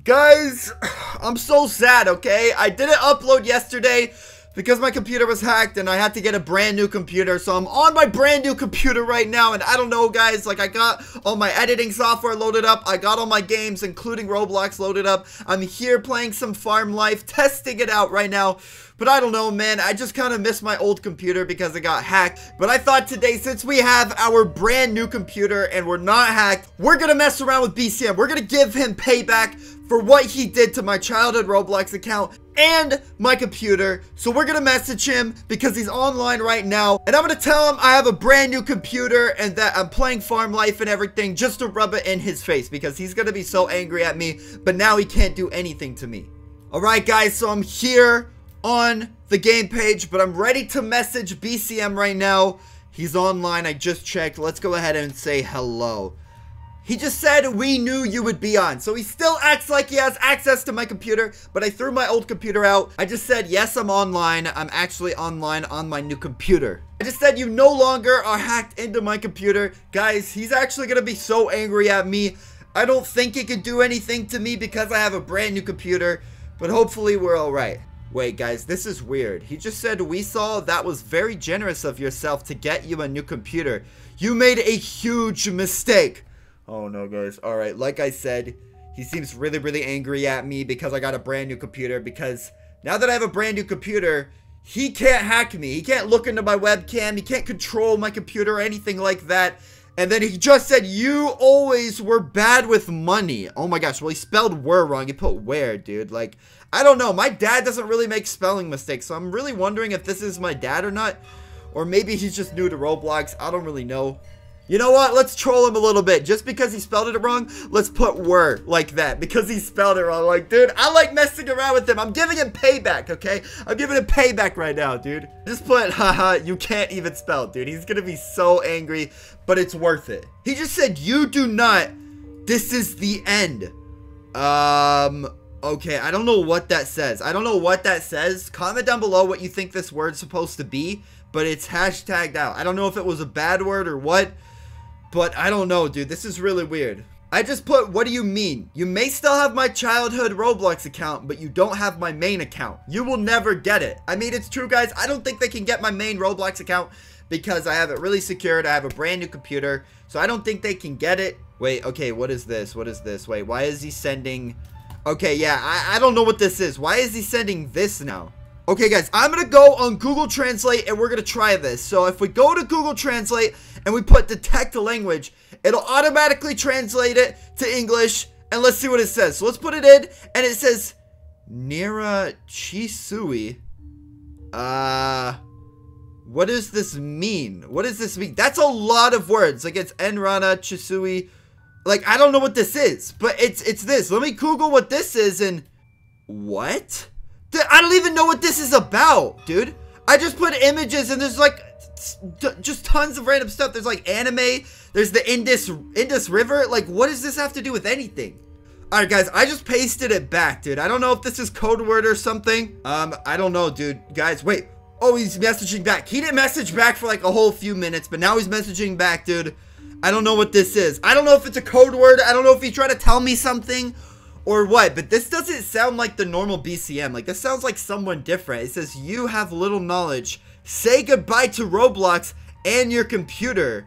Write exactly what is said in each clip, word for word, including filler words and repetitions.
Guys, I'm so sad, okay? I didn't upload yesterday because my computer was hacked and I had to get a brand new computer. So I'm on my brand new computer right now, and I don't know, guys, like I got all my editing software loaded up. I got all my games, including Roblox, loaded up. I'm here playing some Farm Life, testing it out right now. But I don't know, man, I just kind of miss my old computer because it got hacked. But I thought today, since we have our brand new computer and we're not hacked, we're gonna mess around with B C M. We're gonna give him payback for what he did to my childhood Roblox account and my computer. So we're gonna message him because he's online right now, and I'm gonna tell him I have a brand new computer and that I'm playing Farm Life and everything just to rub it in his face because he's gonna be so angry at me, but now he can't do anything to me. Alright guys, so I'm here on the game page, but I'm ready to message B C M right now. He's online, I just checked. Let's go ahead and say hello. He just said we knew you would be on. So he still acts like he has access to my computer, but I threw my old computer out. I just said, yes, I'm online. I'm actually online on my new computer. I just said you no longer are hacked into my computer. Guys, he's actually gonna be so angry at me. I don't think he could do anything to me because I have a brand new computer, but hopefully we're all right. Wait, guys, this is weird. He just said, we saw that was very generous of yourself to get you a new computer. You made a huge mistake. Oh, no, guys. All right, like I said, he seems really, really angry at me because I got a brand new computer. Because now that I have a brand new computer, he can't hack me. He can't look into my webcam. He can't control my computer or anything like that. And then he just said, you always were bad with money. Oh my gosh, well, he spelled were wrong. He put where, dude. Like, I don't know. My dad doesn't really make spelling mistakes, so I'm really wondering if this is my dad or not. Or maybe he's just new to Roblox. I don't really know. You know what? Let's troll him a little bit. Just because he spelled it wrong, let's put were like that. Because he spelled it wrong. Like, dude, I like messing around with him. I'm giving him payback, okay? I'm giving him payback right now, dude. Just put, haha, you can't even spell, dude. He's gonna be so angry, but it's worth it. He just said, you do not. This is the end. Um... Okay, I don't know what that says. I don't know what that says. Comment down below what you think this word's supposed to be, but it's hashtagged out. I don't know if it was a bad word or what, but I don't know, dude. This is really weird. I just put, what do you mean? You may still have my childhood Roblox account, but you don't have my main account. You will never get it. I mean, it's true, guys. I don't think they can get my main Roblox account because I have it really secured. I have a brand new computer, so I don't think they can get it. Wait, okay, what is this? What is this? Wait, why is he sending... Okay, yeah, I, I don't know what this is. Why is he sending this now? Okay, guys, I'm going to go on Google Translate, and we're going to try this. So, if we go to Google Translate, and we put detect language, it'll automatically translate it to English, and let's see what it says. So, let's put it in, and it says, Nira Chisui. Uh, what does this mean? What does this mean? That's a lot of words. Like, it's Enrana Chisui. Like, I don't know what this is, but it's it's this. Let me Google what this is, and... What? I don't even know what this is about, dude. I just put images, and there's, like, just tons of random stuff. There's, like, anime. There's the Indus, Indus River. Like, what does this have to do with anything? Alright, guys, I just pasted it back, dude. I don't know if this is code word or something. Um, I don't know, dude. Guys, wait. Oh, he's messaging back. He didn't message back for, like, a whole few minutes, but now he's messaging back, dude. I don't know what this is. I don't know if it's a code word. I don't know if he's trying to tell me something or what. But this doesn't sound like the normal B C M. Like, this sounds like someone different. It says, you have little knowledge. Say goodbye to Roblox and your computer.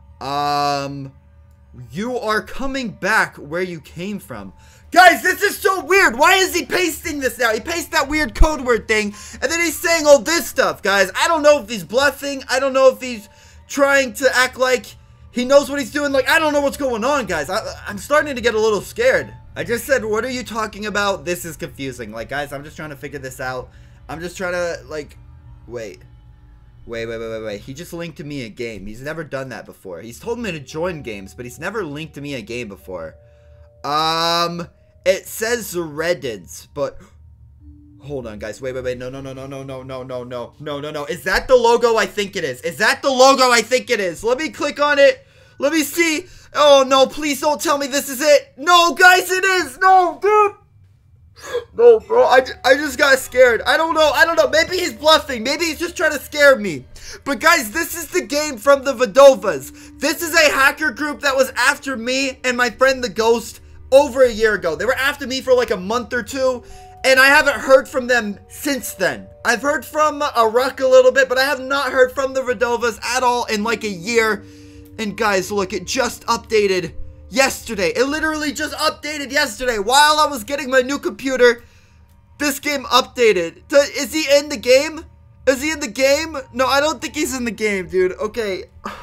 Um, you are coming back where you came from. Guys, this is so weird. Why is he pasting this now? He pasted that weird code word thing, and then he's saying all this stuff, guys. I don't know if he's bluffing. I don't know if he's trying to act like... he knows what he's doing. Like, I don't know what's going on, guys. I, I'm starting to get a little scared. I just said, what are you talking about? This is confusing. Like, guys, I'm just trying to figure this out. I'm just trying to, like, wait. Wait, wait, wait, wait, wait. He just linked to me a game. He's never done that before. He's told me to join games, but he's never linked to me a game before. Um, it says Reddits, but... Hold on, guys. Wait, wait, wait. No, no, no, no, no, no, no, no, no, no, no, no. Is that the logo I think it is? Is that the logo I think it is? Let me click on it. Let me see. Oh, no. Please don't tell me this is it. No, guys, it is. No, dude. No, bro. I, I just got scared. I don't know. I don't know. Maybe he's bluffing. Maybe he's just trying to scare me. But, guys, this is the game from the Vidovas. This is a hacker group that was after me and my friend the Ghost over a year ago. They were after me for like a month or two, and I haven't heard from them since then. I've heard from Aruck a little bit, but I have not heard from the Redovas at all in like a year. And guys, look, it just updated yesterday. It literally just updated yesterday while I was getting my new computer. This game updated. Is he in the game? Is he in the game? No, I don't think he's in the game, dude. Okay.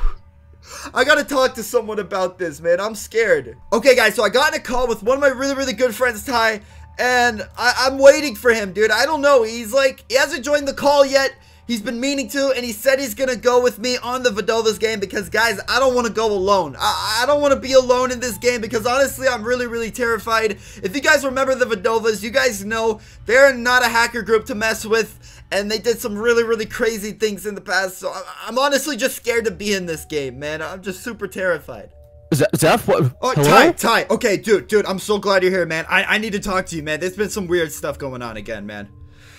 I gotta talk to someone about this, man. I'm scared. Okay, guys, so I got in a call with one of my really, really good friends, Ty, and I I'm waiting for him, dude. I don't know. He's like, he hasn't joined the call yet. He's been meaning to, and he said he's gonna go with me on the Vedovas game because, guys, I don't want to go alone. I, I don't want to be alone in this game because, honestly, I'm really, really terrified. If you guys remember the Vedovas, you guys know they're not a hacker group to mess with, and they did some really, really crazy things in the past, so I, I'm honestly just scared to be in this game, man. I'm just super terrified. Zeph, what? Oh, Hello? Ty, Ty. Okay, dude, dude, I'm so glad you're here, man. I, I need to talk to you, man. There's been some weird stuff going on again, man.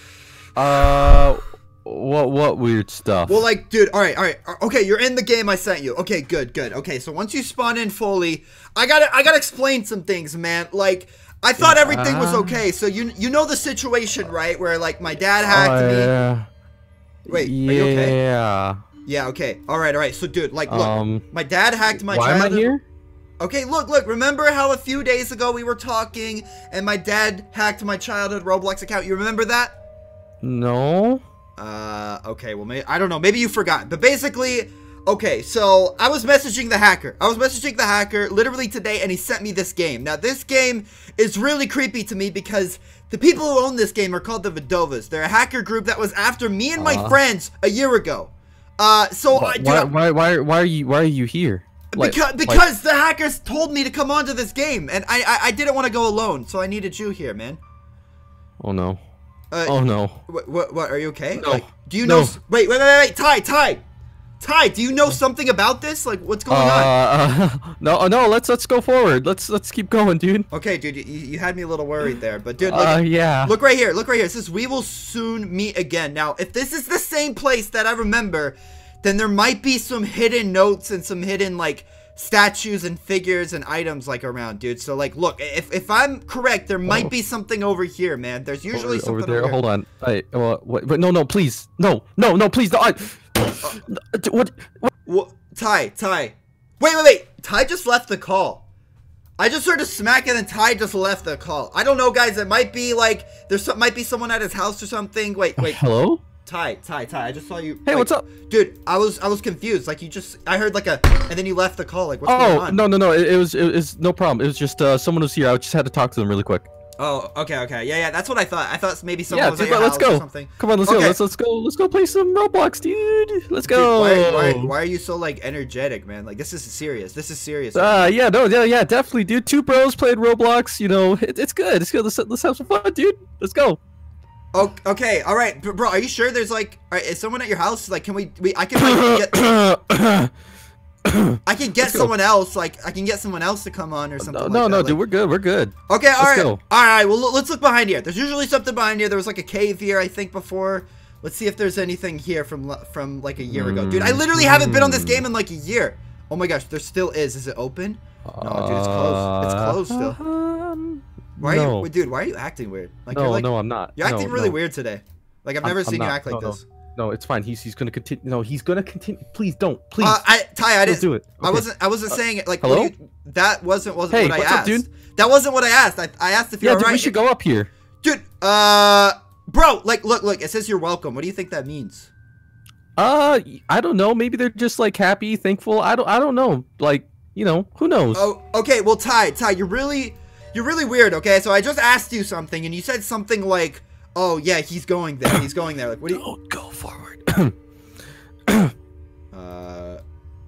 Uh... What what weird stuff? Well, like, dude, all right, all right, okay, you're in the game I sent you. Okay, good, good. Okay, so once you spawn in fully, I gotta, I gotta explain some things, man. Like, I thought everything was okay. So you, you know the situation, right? Where like my dad hacked uh, me. Yeah. Wait, yeah. are you okay? Yeah. Yeah. Okay. All right. All right. So, dude, like, look, Um, my dad hacked my. Why childhood. am I here? Okay, look, look. Remember how a few days ago we were talking, and my dad hacked my childhood Roblox account? You remember that? No. Uh, okay, well, maybe, I don't know, maybe you forgot, but basically, okay, so, I was messaging the hacker, I was messaging the hacker, literally today, and he sent me this game. Now, this game is really creepy to me, because the people who own this game are called the Vedovas. They're a hacker group that was after me and my uh, friends a year ago. Uh, so, why, I, dude, why, why, why, why are you, why are you here? Because, like, because like, the hackers told me to come onto this game, and I, I, I didn't want to go alone, so I needed you here, man. Oh, no. Uh, oh no! What, what? What? Are you okay? No. Like, do you no. know? Wait, wait, wait, wait, Ty, Ty, Ty. Do you know something about this? Like, what's going uh, on? Uh, no, no. Let's let's go forward. Let's let's keep going, dude. Okay, dude. You, you had me a little worried there, but dude, look, uh, yeah. Look right here. Look right here. It says we will soon meet again. Now, if this is the same place that I remember, then there might be some hidden notes and some hidden like statues and figures and items like around, dude. So like, look, if, if I'm correct, there might oh. be something over here, man. There's usually over, something over there. over Hold on. Wait, uh, what, what, no, no, please, no, no, no, please, no. I, what, what? What? Ty, Ty. Wait, wait, wait. Ty just left the call. I just heard a smack and then Ty just left the call. I don't know, guys. It might be like there's some, might be someone at his house or something. Wait, wait. Hello? Ty, Ty, Ty, I just saw you. Hey, like, what's up? Dude, I was I was confused. Like, you just, I heard like a, and then you left the call. Like, what's oh, going on? no, no, no. It, it was, it was no problem. It was just uh, someone was here. I just had to talk to them really quick. Oh, okay, okay. Yeah, yeah, that's what I thought. I thought maybe someone Yeah, was dude, at your let's house or go. something. Come on, let's Okay. go. Let's, let's go. Let's go play some Roblox, dude. Let's go. Dude, why, why, why are you so, like, energetic, man? Like, this is serious. This is serious. Uh, yeah, no, yeah, yeah, definitely, dude. Two bros played Roblox. You know, it, it's good. It's good. Let's, let's have some fun, dude. Let's go. Oh, okay, all right, bro. Are you sure there's like, all right, is someone at your house? Like, can we? we I can like, get. I can get someone else. Like, I can get someone else to come on or something. No, like no, that. no, like, dude. We're good. We're good. Okay, all let's right, go. all right. Well, let's look behind here. There's usually something behind here. There was like a cave here, I think, before. Let's see if there's anything here from from like a year ago, dude. I literally haven't been on this game in like a year. Oh my gosh, there still is. Is it open? No, dude, it's closed. It's closed still. Um, Why are no. you, dude? Why are you acting weird? Like, no, you're like, no, I'm not. You're acting no, really no. weird today. Like, I've I'm- never I'm seen you not. act like No, no. this. No, it's fine. He's he's gonna continue. No, he's gonna continue. Please don't. Please. Uh, I, Ty, I Don't didn't do it. I Okay. wasn't. I wasn't Uh, saying it. Like, hello? what do you, that wasn't wasn't Hey, what I what's up, asked. dude? That wasn't what I asked. I, I asked if you're yeah, dude, alright. we should go up here. Dude, uh, bro, like, look, look. It says you're welcome. What do you think that means? Uh, I don't know. Maybe they're just like happy, thankful. I don't. I don't know. Like, you know, who knows? Oh, okay. Well, Ty, Ty, you're really, you're really weird. Okay, so I just asked you something, and you said something like, "Oh yeah, he's going there. He's going there." Like, what do you? Don't go forward. Uh, uh,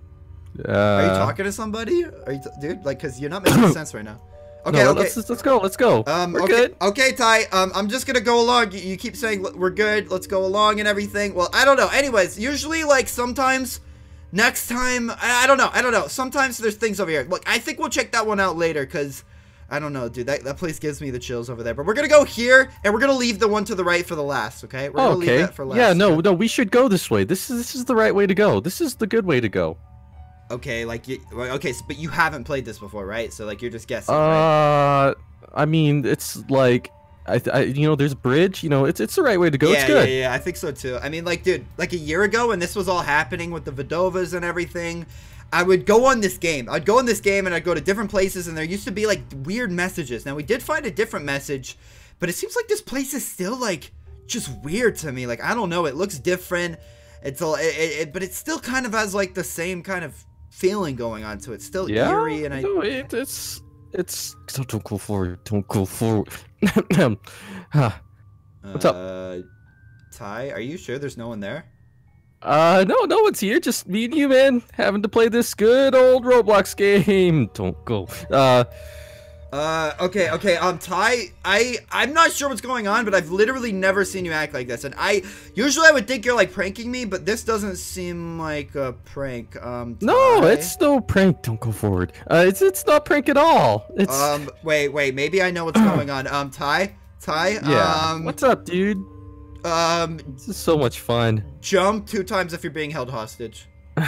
are you talking to somebody? Are you, t dude? Like, cause you're not making sense right now. Okay, no, okay. Let's let's go. Let's go. Um, We're okay, good. okay, Ty. Um, I'm just gonna go along. You, you keep saying we're good. Let's go along and everything. Well, I don't know. Anyways, usually, like sometimes, next time, I, I don't know. I don't know. Sometimes there's things over here. Look, I think we'll check that one out later, cause I don't know, dude. That that place gives me the chills over there. But we're gonna go here, and we're gonna leave the one to the right for the last. Okay? We're gonna okay. leave that for last. Yeah. No. okay? No. We should go this way. This is this is the right way to go. This is the good way to go. Okay, like you, okay, so, but you haven't played this before, right? So like you're just guessing. Uh, right? I mean, it's like, I, I, you know, there's bridge. You know, it's it's the right way to go. Yeah, it's good. yeah, yeah. I think so too. I mean, like, dude, like a year ago when this was all happening with the Vidovas and everything, I would go on this game. I'd go on this game and I'd go to different places, and there used to be like weird messages. Now we did find a different message, but it seems like this place is still like just weird to me. Like I don't know. It looks different. It's all, it, it, but it still kind of has like the same kind of feeling going on to it. It's still Yeah, eerie, and I. no, it, it's it's don't go forward. Don't go forward. What's up? Uh, Ty, are you sure there's no one there? Uh, no, no one's here. Just me and you, man. Having to play this good old Roblox game. Don't go. Uh, Uh, okay, okay, um, Ty, I, I'm not sure what's going on, but I've literally never seen you act like this, and I, usually I would think you're, like, pranking me, but this doesn't seem like a prank, um, Ty. No, it's no prank. Don't go forward. Uh, it's, it's not prank at all. It's... Um, wait, wait, maybe I know what's going on, um, Ty, Ty, yeah. um... What's up, dude? Um... This is so much fun. Jump two times if you're being held hostage.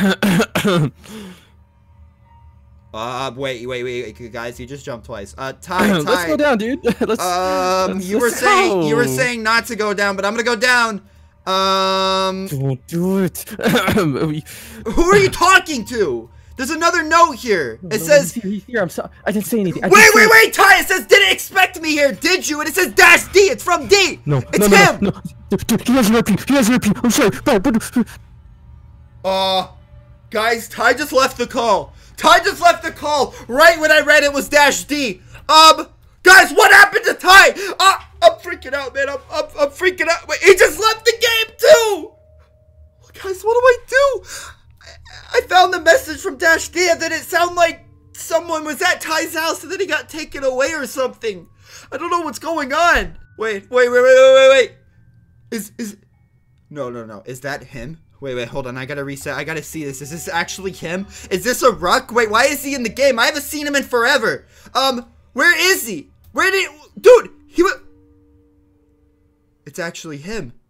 Uh, wait, wait, wait, guys, you just jumped twice. Uh, Ty, Ty. Let's go down, dude. let's. Um, let's, you were let's saying go. you were saying not to go down, but I'm gonna go down. Um, Don't do it. Who are you talking to? There's another note here. It says. Here, I'm sorry. I didn't say anything. I wait, wait, say wait, Ty. It says didn't expect me here, did you? And it says dash D. It's from D. No, it's no, no, him. No, no. He hasn't repeat. He hasn't repeat. I'm sorry. No, but. Uh, guys, Ty just left the call. Ty just left the call right when I read it was dash D. Um, guys, what happened to Ty? Uh, I'm freaking out, man. I'm, I'm, I'm freaking out. Wait, he just left the game too. Guys, what do I do? I, I found the message from dash D, and then it sounded like someone was at Ty's house, and then he got taken away or something. I don't know what's going on. Wait, wait, wait, wait, wait, wait, wait. Is is? No, no, no. Is that him? Wait, wait, hold on. I gotta reset. I gotta see this. Is this actually him? Is this a Ruck? Wait, why is he in the game? I haven't seen him in forever. Um, where is he? Where did... Dude, he was... It's actually him.